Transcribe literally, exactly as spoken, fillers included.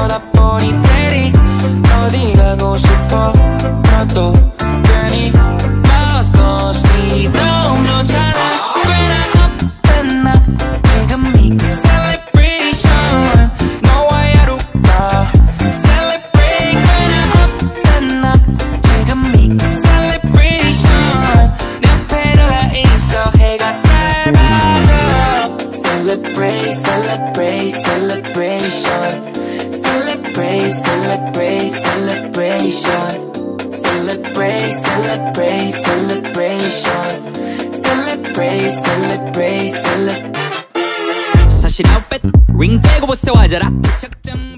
보다 보니 대리 어디 가고 싶어 너도 괜히 must go sleep 너무 좋잖아 꽤나 up and up 지금이 celebration 너와의 하루가 celebrate 꽤나 up and up 지금이 celebration 내 옆에 너가 있어 해가 짧아져 celebrate celebrate celebration celebrate celebrate celebration celebrate celebrate celebration celebrate celebrate celebrate 사실 아웃핏 링 빼고 보세 와져라